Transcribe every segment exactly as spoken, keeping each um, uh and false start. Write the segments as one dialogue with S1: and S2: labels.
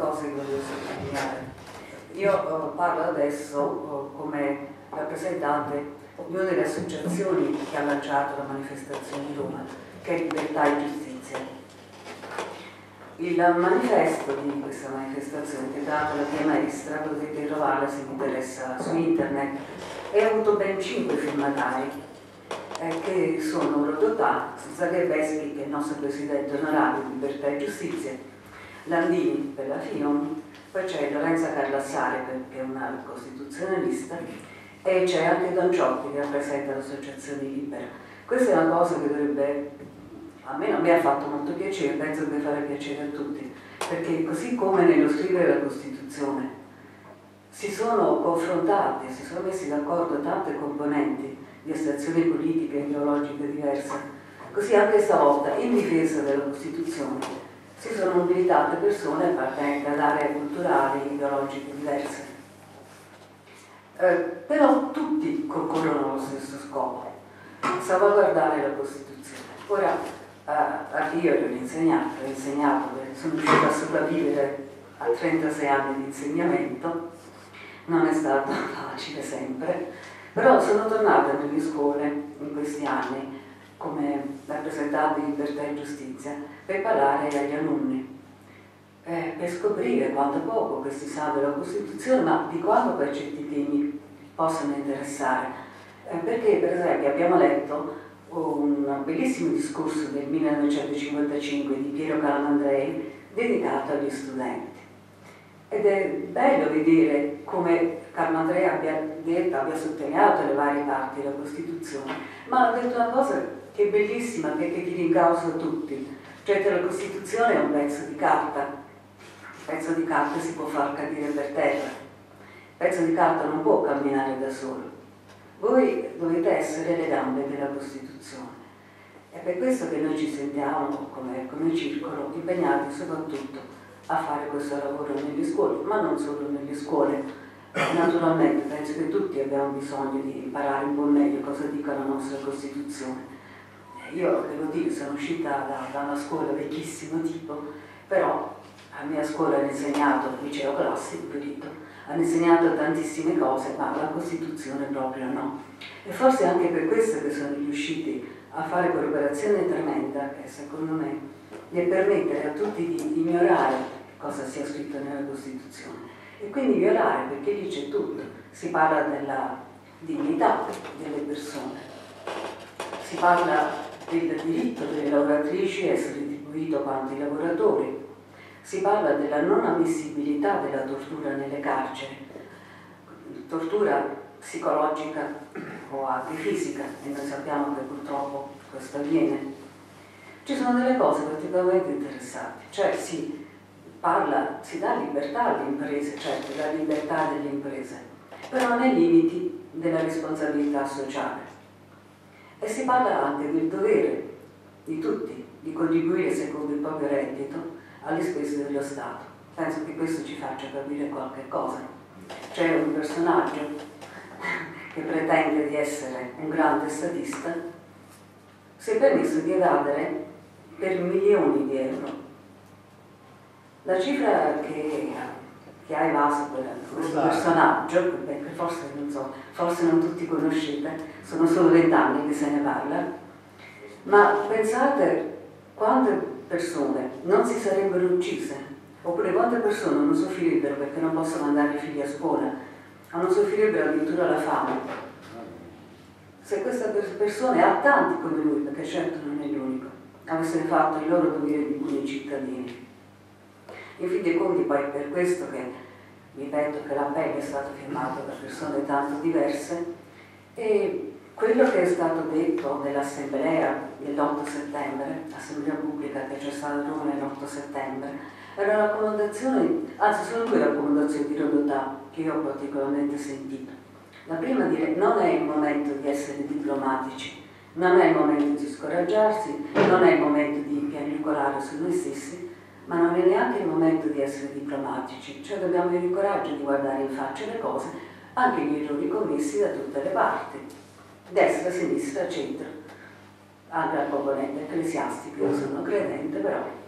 S1: cose che voglio sottolineare. Io uh, parlo adesso uh, come rappresentante di una delle associazioni che ha lanciato la manifestazione di Roma, che è Libertà e Giustizia. Il manifesto di questa manifestazione, intitolato La Via Maestra, potete trovarla se vi interessa su internet, e ha avuto ben cinque firmatari, eh, che sono Rodotà, Zagrebeschi, che è il nostro presidente onorario di Libertà e Giustizia, Landini per la FIOM, poi c'è Lorenza Carlassare, che è una costituzionalista, e c'è anche Don Ciotti, che rappresenta l'Associazione Libera. Questa è una cosa che dovrebbe, a me non mi ha fatto molto piacere, penso che farà piacere a tutti, perché così come nello scrivere la Costituzione si sono confrontate, si sono messi d'accordo tante componenti di estrazioni politiche e ideologiche diverse, così anche stavolta in difesa della Costituzione si sono mobilitate persone appartenenti ad aree culturali e ideologiche diverse. Eh, però tutti concorrono allo stesso scopo, salvaguardare la Costituzione. Ora, eh, io l'ho insegnato, l'ho insegnato, sono riuscita a sopravvivere a trentasei anni di insegnamento, non è stato facile sempre, però sono tornata nelle scuole in questi anni come rappresentante di Libertà e Giustizia per parlare agli alunni, eh, per scoprire quanto poco questi sanno della Costituzione, ma di quanto per certi temi possono interessare. Eh, perché per esempio abbiamo letto un bellissimo discorso del millenovecentocinquantacinque di Piero Calamandrei dedicato agli studenti. Ed è bello vedere come Calamandrei abbia detto, abbia sottolineato le varie parti della Costituzione, ma ha detto una cosa che è bellissima, perché ti rincausa tutti, cioè che la Costituzione è un pezzo di carta, il pezzo di carta si può far cadere per terra, il pezzo di carta non può camminare da solo, voi dovete essere le gambe della Costituzione. È per questo che noi ci sentiamo come, come circolo impegnati soprattutto a fare questo lavoro nelle scuole, ma non solo nelle scuole. Naturalmente penso che tutti abbiamo bisogno di imparare un po' meglio cosa dica la nostra Costituzione. Io devo dire, sono uscita da, da una scuola vecchissimo tipo, però a mia scuola hanno insegnato, al liceo classico, perito, hanno insegnato tantissime cose, ma la Costituzione proprio no. E forse anche per questo che sono riusciti a fare quell'operazione tremenda che secondo me deve permettere a tutti di ignorare cosa sia scritto nella Costituzione e quindi violare, perché lì c'è tutto. Si parla della dignità delle persone, si parla del diritto delle lavoratrici a essere retribuito quanto i lavoratori, si parla della non ammissibilità della tortura nelle carceri, tortura psicologica o anche fisica, e noi sappiamo che purtroppo questo avviene. Ci sono delle cose particolarmente interessanti, cioè si parla, si dà libertà alle imprese, certo, la libertà delle imprese, però nei limiti della responsabilità sociale. E si parla anche del dovere di tutti di contribuire secondo il proprio reddito alle spese dello Stato. Penso che questo ci faccia capire qualche cosa. C'è un personaggio che pretende di essere un grande statista, si è permesso di evadere per milioni di euro. La cifra che, che ha evaso questo personaggio, che forse non so, forse non tutti conoscete, sono solo vent'anni che se ne parla, ma pensate quante persone non si sarebbero uccise, oppure quante persone non soffrirebbero perché non possono mandare i figli a scuola, o non soffrirebbero addirittura la fame. Se questa persona ha tanti come lui, perché certo non è l'unico, avessero fatto il loro dovere di buoni cittadini. In fin dei conti poi è per questo che, ripeto, che l'appello è stato firmato da persone tanto diverse, e quello che è stato detto nell'assemblea dell'otto settembre, l'assemblea pubblica che c'è stata a Roma l'otto settembre, era una raccomandazione, anzi sono due raccomandazioni di Rodotà che io ho particolarmente sentito. La prima dire: non è il momento di essere diplomatici, non è il momento di scoraggiarsi, non è il momento di piagnucolare su noi stessi, ma non è neanche il momento di essere diplomatici, cioè dobbiamo avere il coraggio di guardare in faccia le cose, anche gli errori commessi da tutte le parti, destra, sinistra, centro, anche la componente ecclesiastica. Io sono credente, però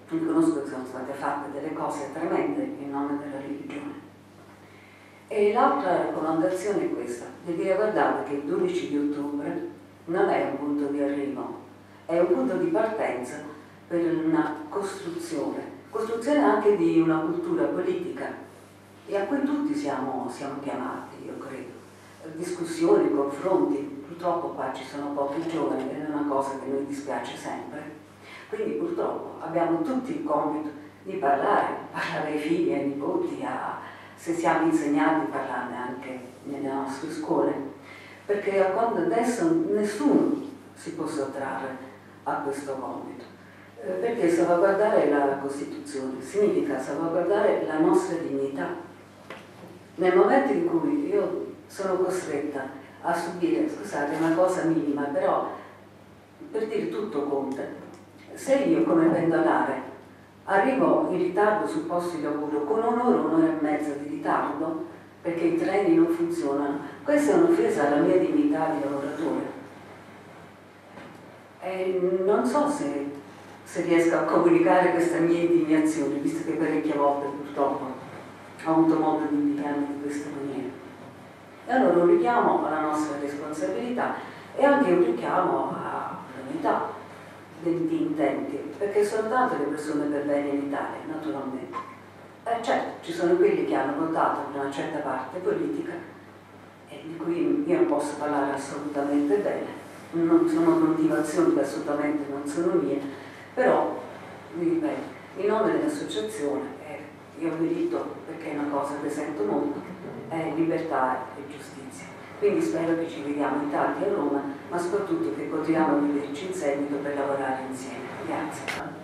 S1: riconosco che sono state fatte delle cose tremende in nome della religione. E l'altra raccomandazione è questa, di dire guardate che il dodici di ottobre non è un punto di arrivo, è un punto di partenza per una costruzione, costruzione anche di una cultura politica e a cui tutti siamo, siamo chiamati, io credo. Discussioni, confronti, purtroppo qua ci sono pochi giovani ed è una cosa che mi dispiace sempre, quindi purtroppo abbiamo tutti il compito di parlare, parlare ai figli, ai nipoti, a, se siamo insegnati parlarne anche nelle nostre scuole, perché quando adesso nessuno si può sottrarre a questo compito, eh, perché salvaguardare la Costituzione significa salvaguardare la nostra dignità. Nel momento in cui io sono costretta a subire, scusate, una cosa minima, però per dire tutto conta, se io come pendolare arrivo in ritardo sul posto di lavoro con un'ora, un'ora e mezza di ritardo, perché i treni non funzionano, questa è un'offesa alla mia dignità di lavoratore. E non so se, se riesco a comunicare questa mia indignazione, visto che parecchie volte purtroppo ho avuto modo di indicarmi in questa maniera. E allora un richiamo alla nostra responsabilità e anche un richiamo all'unità degli intenti, perché sono tante le persone per bene in Italia, naturalmente. Eh, certo, ci sono quelli che hanno votato per una certa parte politica e di cui io non posso parlare assolutamente bene, non sono motivazioni che assolutamente non sono mie, però, vi ripeto, in nome dell'associazione, eh, io ho diritto, perché è una cosa che sento molto, è libertà e giustizia. Quindi spero che ci vediamo in tanti a Roma, ma soprattutto che continuiamo a vederci in seguito per lavorare insieme. Grazie.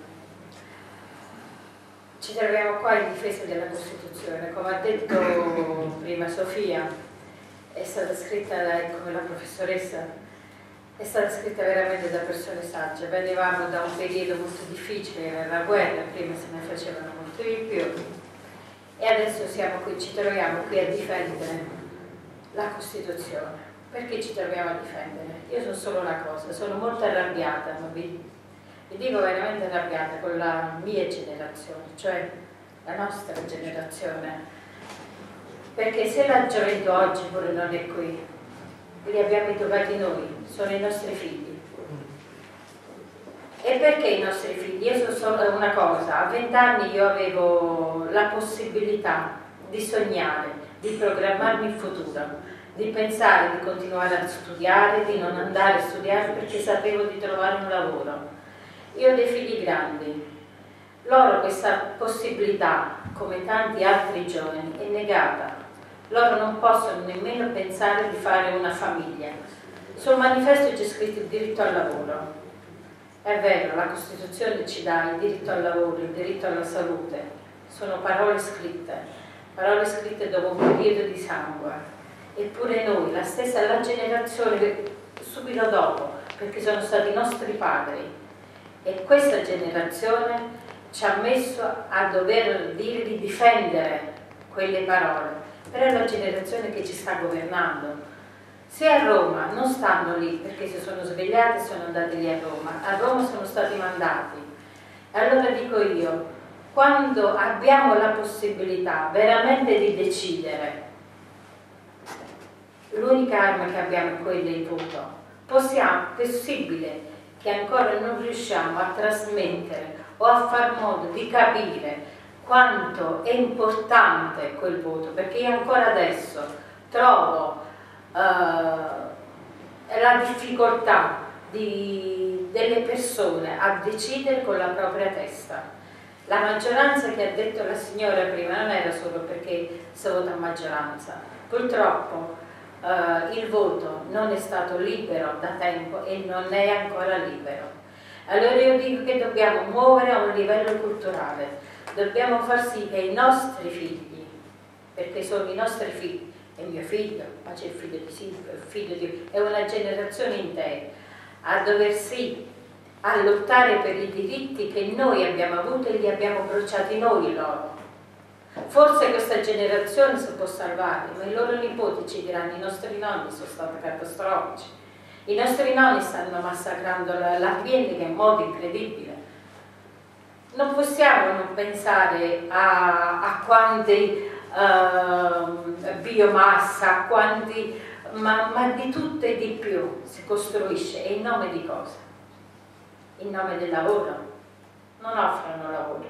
S2: Ci troviamo qua in difesa della Costituzione. Come ha detto prima Sofia, è stata scritta da, come la professoressa, è stata scritta veramente da persone sagge. Venivamo da un periodo molto difficile, era la guerra, prima se ne facevano molto di più, e adesso siamo qui, ci troviamo qui a difendere la Costituzione. Perché ci troviamo a difendere? Io so solo una cosa, sono molto arrabbiata, ma vi, vi dico veramente arrabbiata con la mia generazione, cioè la nostra generazione, perché se la gioventù oggi pure non è qui, li abbiamo educati noi, sono i nostri figli. E perché i nostri figli? Io so solo una cosa, a vent'anni io avevo la possibilità di sognare, di programmarmi il futuro, di pensare di continuare a studiare, di non andare a studiare perché sapevo di trovare un lavoro. Io ho dei figli grandi, loro questa possibilità, come tanti altri giovani, è negata. Loro non possono nemmeno pensare di fare una famiglia. Sul manifesto c'è scritto il diritto al lavoro. È vero, la Costituzione ci dà il diritto al lavoro, il diritto alla salute, sono parole scritte, parole scritte dopo un periodo di sangue. Eppure noi, la stessa la generazione subito dopo, perché sono stati i nostri padri, e questa generazione ci ha messo a dover dire di difendere quelle parole, però è la generazione che ci sta governando. Se a Roma non stanno lì perché si sono svegliati e sono andati lì a Roma, a Roma sono stati mandati. Allora dico io, quando abbiamo la possibilità veramente di decidere, l'unica arma che abbiamo è quella del voto, possiamo, è possibile che ancora non riusciamo a trasmettere o a far modo di capire quanto è importante quel voto, perché io ancora adesso trovo uh, la difficoltà di, delle persone a decidere con la propria testa. La maggioranza che ha detto la signora prima non era solo perché si vota a maggioranza, purtroppo uh, il voto non è stato libero da tempo e non è ancora libero. Allora io dico che dobbiamo muovere a un livello culturale, dobbiamo far sì che i nostri figli, perché sono i nostri figli, è mio figlio, ma c'è il figlio di Silvio, il figlio di... è una generazione intera, a dover sì, a lottare per i diritti che noi abbiamo avuto e li abbiamo bruciati noi loro. Forse questa generazione si può salvare, ma i loro nipoti ci diranno: i nostri nonni sono stati catastrofici, i nostri nonni stanno massacrando l'ambiente in modo incredibile. non possiamo non pensare a, a quanti uh, biomassa, a quanti, ma, ma di tutto e di più si costruisce. E in nome di cosa? In nome del lavoro. Non offrono lavoro.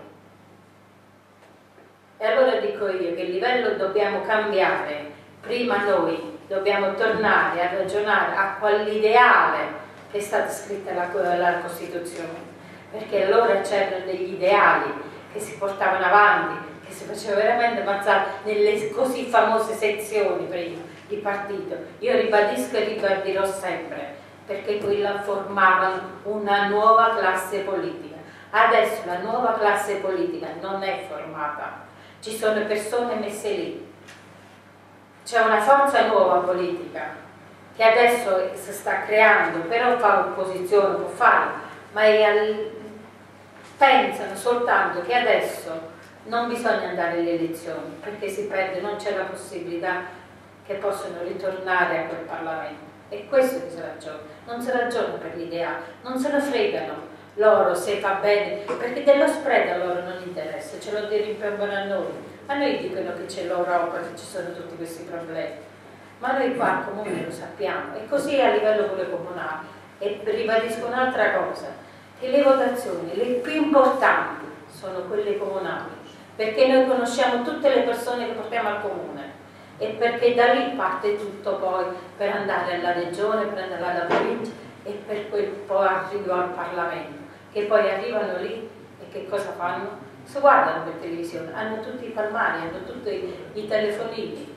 S2: E allora dico io che il livello dobbiamo cambiare. Prima noi dobbiamo tornare a ragionare a quell'ideale che è stata scritta la, la Costituzione. Perché allora c'erano degli ideali che si portavano avanti, che si faceva veramente avanzare nelle così famose sezioni prima di partito. Io ribadisco e ribadirò sempre, perché quella formavano una nuova classe politica. Adesso la nuova classe politica non è formata, ci sono persone messe lì, c'è una forza nuova politica che adesso si sta creando, però fa opposizione, può farlo, ma è al... pensano soltanto che adesso non bisogna andare alle elezioni perché si perde, non c'è la possibilità che possano ritornare a quel Parlamento. E questo che si ragiona, non si ragiona per l'idea, non se ne fregano loro se fa bene, perché dello spread a loro non interessa, ce lo rimpiangono a noi. A noi dicono che c'è l'Europa, che ci sono tutti questi problemi, ma noi qua al comune lo sappiamo, e così a livello pure comunale. E ribadisco un'altra cosa, che le votazioni, le più importanti, sono quelle comunali, perché noi conosciamo tutte le persone che portiamo al comune, e perché da lì parte tutto poi per andare alla regione, per andare alla provincia, e per quel poi arrivo al Parlamento, che poi arrivano lì e che cosa fanno? Si guardano per televisione, hanno tutti i palmari, hanno tutti i, i telefonini,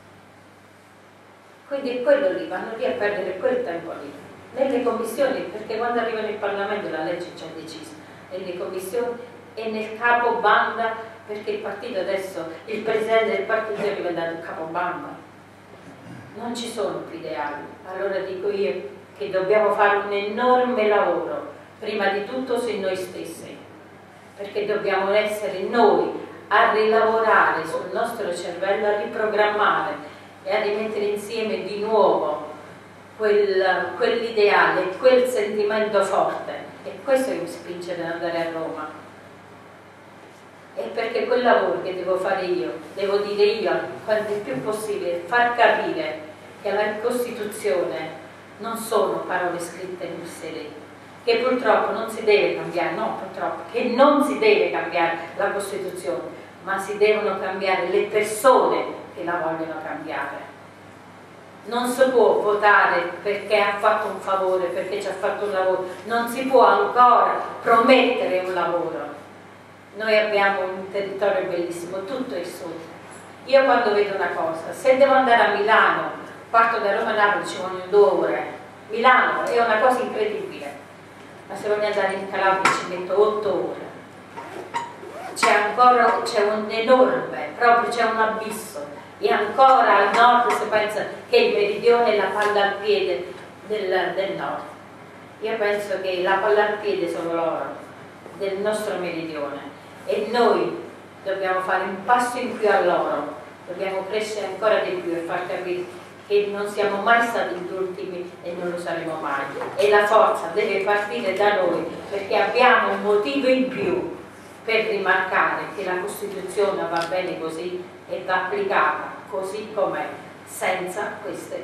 S2: quindi è quello lì, vanno lì a perdere quel tempo lì nelle commissioni, perché quando arrivano in Parlamento la legge già decisa, nelle commissioni e nel capo banda, perché il partito adesso, il presidente del partito è diventato capo banda, non ci sono più ideali. Allora dico io che dobbiamo fare un enorme lavoro, prima di tutto su noi stessi, perché dobbiamo essere noi a rilavorare sul nostro cervello, a riprogrammare e a rimettere insieme di nuovo quel, quell'ideale, quel sentimento forte. E questo che mi spinge ad andare a Roma. E perché quel lavoro che devo fare io, devo dire io quanto è più possibile, far capire che la Costituzione non sono parole scritte in Bruxelles, che purtroppo non si deve cambiare, no purtroppo, che non si deve cambiare la Costituzione, ma si devono cambiare le persone che la vogliono cambiare. Non si può votare perché ha fatto un favore, perché ci ha fatto un lavoro, non si può ancora promettere un lavoro. Noi abbiamo un territorio bellissimo, tutto il sud. Io quando vedo una cosa, se devo andare a Milano, parto da Roma a Napoli, ci vogliono due ore. Milano è una cosa incredibile. Ma se voglio andare in Calabria ci metto otto ore. C'è ancora, c'è un enorme, proprio c'è un abisso. E ancora al nord si pensa che il meridione è la palla al piede del, del nord. Io penso che la palla al piede sono loro, del nostro meridione. E noi dobbiamo fare un passo in più a loro, dobbiamo crescere ancora di più e far capire che non siamo mai stati gli ultimi e non lo saremo mai, e la forza deve partire da noi, perché abbiamo un motivo in più per rimarcare che la Costituzione va bene così e va applicata così com'è, senza queste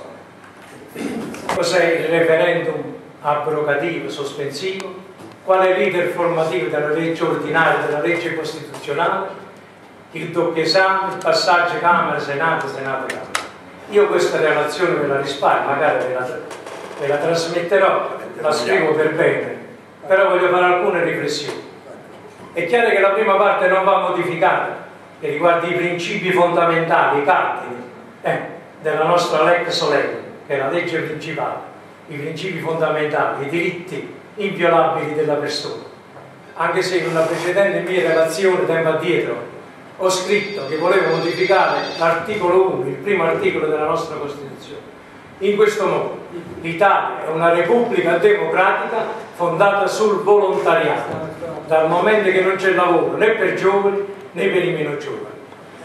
S2: persone.
S3: Cos'è il referendum abrogativo, sospensivo? Qual è l'iter formativo della legge ordinaria, della legge costituzionale? Il doppio esame, il passaggio Camera, Senato, Senato, Camera. Io questa relazione ve la risparmio, magari ve la, ve la trasmetterò, la scrivo per bene, però voglio fare alcune riflessioni. È chiaro che la prima parte non va modificata, che riguarda i principi fondamentali, i cardini eh, della nostra lex solenni, che è la legge principale, i principi fondamentali, i diritti inviolabili della persona. Anche se in una precedente mia relazione tempo addietro ho scritto che volevo modificare l'articolo uno, il primo articolo della nostra Costituzione. In questo modo, l'Italia è una repubblica democratica fondata sul volontariato, dal momento che non c'è lavoro né per giovani né per i meno giovani.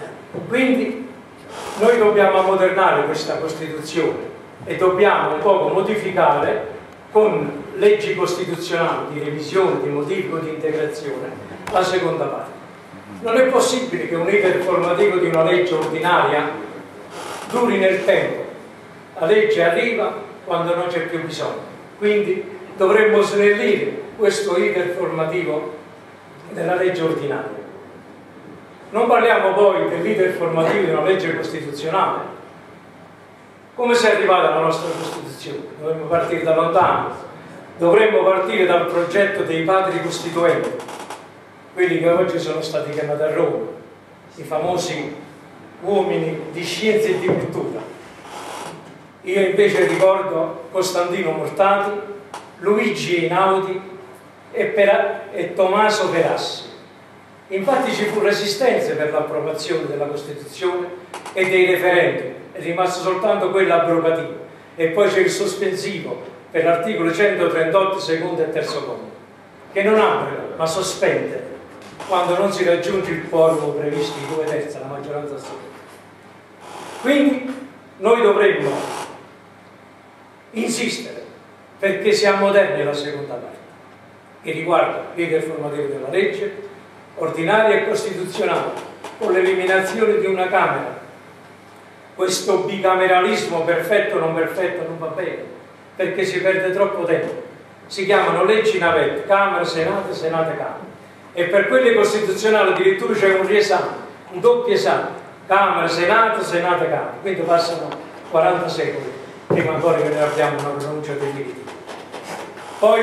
S3: Quindi noi dobbiamo ammodernare questa Costituzione e dobbiamo un poco modificare con leggi costituzionali di revisione, di modifica o di integrazione la seconda parte. Non è possibile che un iter formativo di una legge ordinaria duri nel tempo. La legge arriva quando non c'è più bisogno. Quindi dovremmo snellire questo iter formativo della legge ordinaria. Non parliamo poi dell'iter formativo di una legge costituzionale. Come si è arrivata alla nostra Costituzione? Dovremmo partire da lontano. Dovremmo partire dal progetto dei padri costituenti, quelli che oggi sono stati chiamati a Roma, i famosi uomini di scienza e di cultura. Io invece ricordo Costantino Mortati, Luigi Einaudi e, Pera, e Tommaso Perassi. Infatti ci fu resistenza per l'approvazione della Costituzione e dei referendum, è rimasto soltanto quello abrogativo, e poi c'è il sospensivo per l'articolo centotrentotto secondo e terzo comma, che non abroga ma sospende quando non si raggiunge il quorum previsto di due terzi, la maggioranza assoluta. Quindi noi dovremmo insistere perché sia moderni la seconda parte, che riguarda l'iter formativo della legge ordinaria e costituzionale, con l'eliminazione di una Camera. Questo bicameralismo perfetto o non perfetto non va bene, perché si perde troppo tempo. Si chiamano leggi navette, Camera, Senato, Senato, Camera. E per quelle costituzionali addirittura c'è un riesame, un doppio esame, Camera, Senato, Senato, Camera. Quindi passano quaranta secoli prima ancora che noi abbiamo una pronuncia definitiva. Poi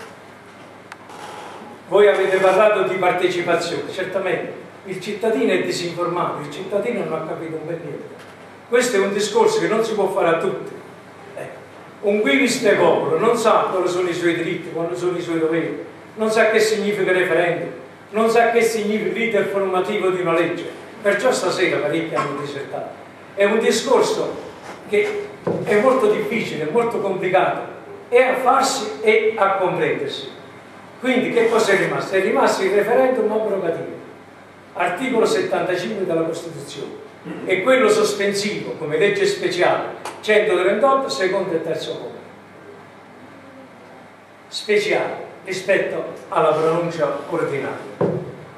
S3: voi avete parlato di partecipazione, certamente il cittadino è disinformato, il cittadino non ha capito un bel niente. Questo è un discorso che non si può fare a tutti. Ecco. Un quivis de popolo non sa quali sono i suoi diritti, quali sono i suoi doveri, non sa che significa referendum, non sa che significa l'iter formativo di una legge. Perciò stasera parecchi hanno disertato. È un discorso che è molto difficile, molto complicato, e a farsi e a comprendersi. Quindi che cosa è rimasto? È rimasto il referendum abrogativo, articolo settantacinque della Costituzione, e quello sospensivo come legge speciale centotrentotto secondo e terzo comma, speciale rispetto alla pronuncia ordinaria.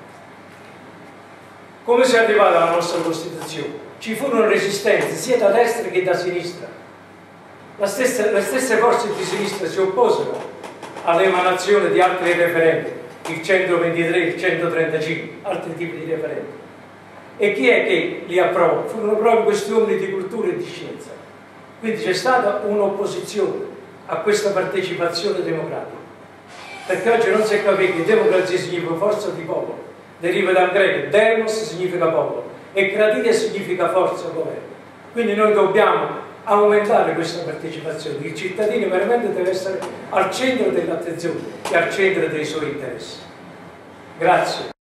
S3: Come si è arrivata alla nostra Costituzione? Ci furono resistenze sia da destra che da sinistra. La stessa, le stesse forze di sinistra si opposero all'emanazione di altri referendum, il centoventitré, il centotrentacinque, altri tipi di referendum. E chi è che li approvò? Furono proprio questi uomini di cultura e di scienza. Quindi c'è stata un'opposizione a questa partecipazione democratica. Perché oggi non si è capito che democrazia significa forza di popolo, deriva dal greco, demos significa popolo e kratia significa forza o governo. Quindi noi dobbiamo aumentare questa partecipazione. Il cittadino veramente deve essere al centro dell'attenzione e al centro dei suoi interessi. Grazie.